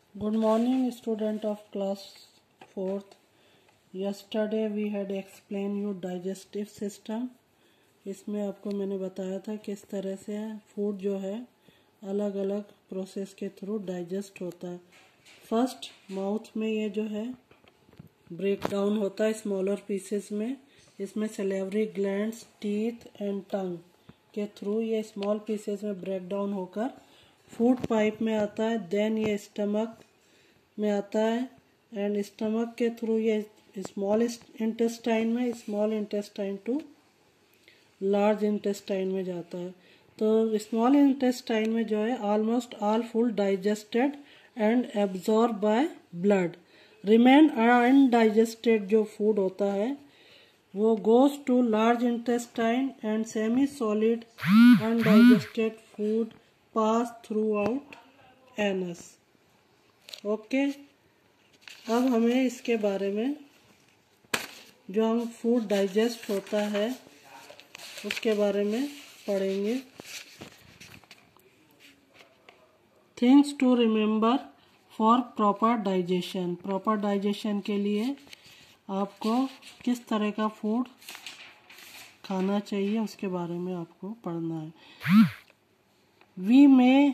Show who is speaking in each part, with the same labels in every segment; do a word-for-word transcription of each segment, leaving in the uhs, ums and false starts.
Speaker 1: Good morning, student of class fourth. Yesterday we had explained you digestive system. इसमें आपको मैंने बताया था किस तरह से फूड जो है अलग अलग प्रोसेस के थ्रू डाइजेस्ट होता है। फर्स्ट माउथ में ये जो है ब्रेक डाउन होता है स्मॉलर पीसेस में। इसमें salivary glands, teeth and tongue के थ्रू ये स्मॉल पीसेस में ब्रेक डाउन होकर फूड पाइप में आता है। देन ये स्टमक में आता है एंड स्टमक के थ्रू ये स्मॉल इंटेस्टाइन में, small intestine to large intestine में जाता है। तो स्मॉल इंटेस्टाइन में जो है almost all food digested and absorb by blood. Remain undigested जो फूड होता है वो goes to large intestine and semi solid undigested food pass through out anus. Okay, अब हमें इसके बारे में जो हम फूड डाइजेस्ट होता है उसके बारे में पढ़ेंगे। Things to remember for proper digestion. Proper digestion के लिए आपको किस तरह का फूड खाना चाहिए उसके बारे में आपको पढ़ना है। We may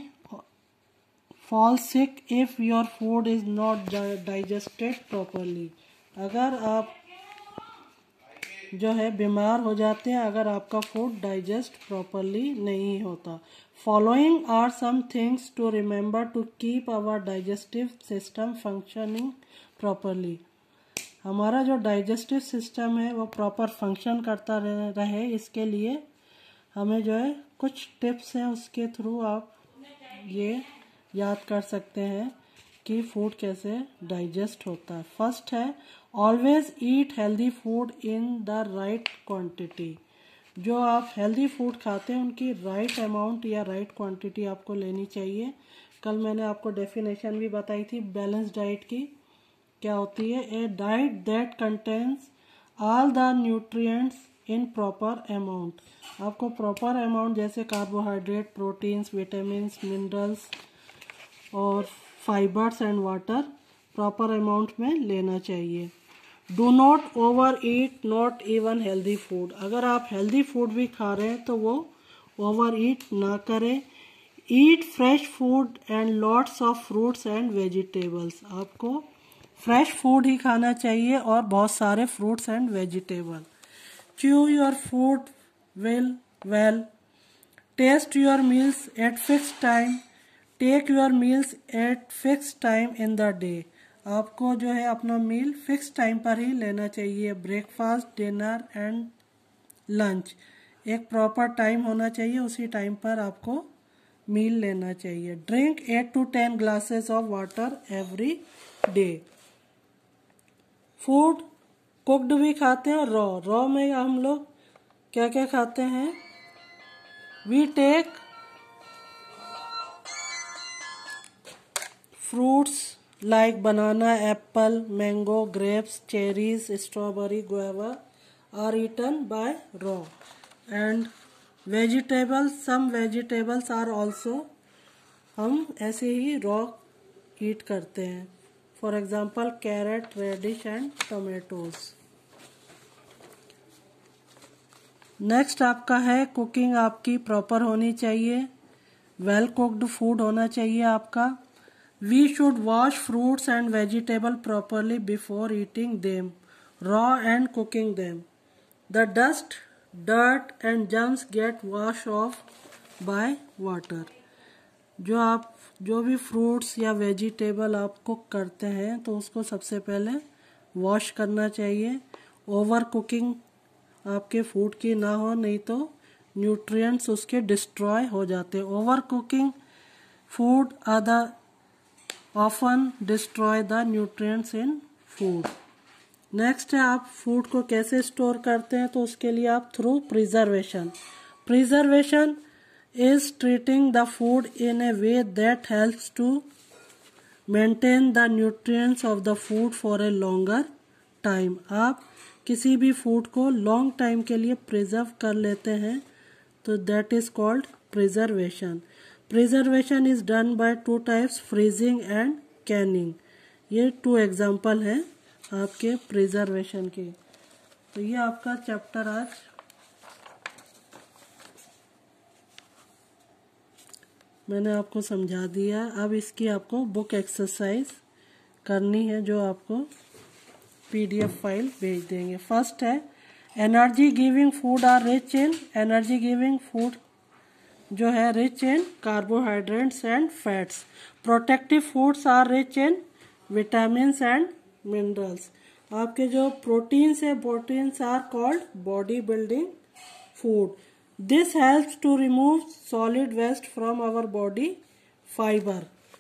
Speaker 1: fall sick if your food is not digested properly। अगर आप जो है बीमार हो जाते हैं अगर आपका फूड डाइजेस्ट प्रॉपरली नहीं होता। Following are some things to remember to keep our digestive system functioning properly. हमारा जो डाइजेस्टिव सिस्टम है वो प्रॉपर फंक्शन करता रहे, इसके लिए हमें जो है कुछ टिप्स हैं उसके थ्रू आप ये याद कर सकते हैं कि फूड कैसे डाइजेस्ट होता है। फर्स्ट है always eat healthy food in the right quantity. जो आप हेल्दी फूड खाते हैं उनकी राइट अमाउंट या राइट क्वांटिटी आपको लेनी चाहिए। कल मैंने आपको डेफिनेशन भी बताई थी बैलेंस डाइट की। क्या होती है? A diet that contains all the nutrients in proper amount. आपको प्रॉपर अमाउंट जैसे कार्बोहाइड्रेट, प्रोटीन्स, विटामिन्स, मिनरल्स और fibres and water proper amount में लेना चाहिए। Do not over eat not even healthy food. अगर आप हेल्दी फूड भी खा रहे हैं तो वो ओवर ईट ना करें। Eat fresh food and lots of fruits and vegetables. आपको फ्रेश फूड ही खाना चाहिए और बहुत सारे fruits and vegetable. Chew your food well well. Taste your meals at fix time. Take your meals at fix time in the day. आपको जो है अपना मील फिक्स टाइम पर ही लेना चाहिए। ब्रेकफास्ट, डिनर एंड लंच एक प्रॉपर टाइम होना चाहिए, उसी टाइम पर आपको मील लेना चाहिए। Drink eight to ten glasses of water every day. Food cooked भी खाते हैं और रॉ। रॉ में हम लोग क्या क्या खाते हैं? We take fruits like banana, apple, mango, grapes, cherries, strawberry, guava are eaten by raw. And vegetables, some vegetables are also हम ऐसे ही raw eat करते हैं। For example, carrot, radish and tomatoes. Next आपका है कुकिंग आपकी proper होनी चाहिए। Well cooked food होना चाहिए आपका। We should wash fruits and vegetables properly before eating them, raw and cooking them. The dust, dirt and germs get washed off by water. जो आप जो भी फ्रूट्स या वेजिटेबल आप कुक करते हैं तो उसको सबसे पहले वॉश करना चाहिए। ओवर कुकिंग आपके फूड की ना हो, नहीं तो न्यूट्रिएंट्स उसके डिस्ट्रॉय हो जाते हैं। Over cooking food are the often destroy the nutrients in food. Next है आप फूड को कैसे स्टोर करते हैं, तो उसके लिए आप through preservation. Preservation is treating the food in a way that helps to maintain the nutrients of the food for a longer time. आप किसी भी फूड को लॉन्ग टाइम के लिए प्रिजर्व कर लेते हैं तो that is called preservation. Preservation is done by two types, freezing and canning. ये टू एग्जाम्पल हैं आपके प्रिजर्वेशन के। तो ये आपका चैप्टर आज मैंने आपको समझा दिया। अब इसकी आपको बुक एक्सरसाइज करनी है जो आपको पीडीएफ फाइल भेज देंगे। फर्स्ट है energy giving food are rich in, energy giving food जो है rich in carbohydrates and fats. Protective foods are rich in vitamins and minerals. आपके जो प्रोटीन्स है, proteins are called body building food. This helps to remove solid waste from our body fibre.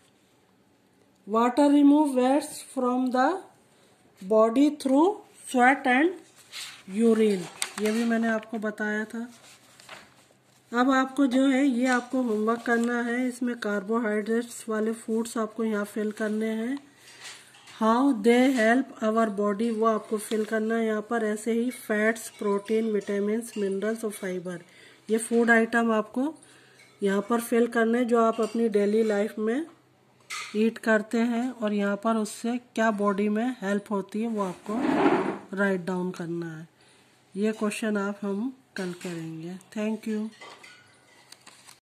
Speaker 1: Water remove waste from the body through sweat and urine. ये भी मैंने आपको बताया था। अब आपको जो है ये आपको होमवर्क करना है। इसमें कार्बोहाइड्रेट्स वाले फूड्स आपको यहाँ फिल करने हैं। How they help our body वो आपको फिल करना है यहाँ पर। ऐसे ही फैट्स, प्रोटीन, विटामिन्स, मिनरल्स और फाइबर, ये फूड आइटम आपको यहाँ पर फिल करने जो आप अपनी डेली लाइफ में ईट करते हैं और यहाँ पर उससे क्या बॉडी में हेल्प होती है वो आपको राइट डाउन करना है। ये क्वेश्चन आप हम कल करेंगे। Thank you.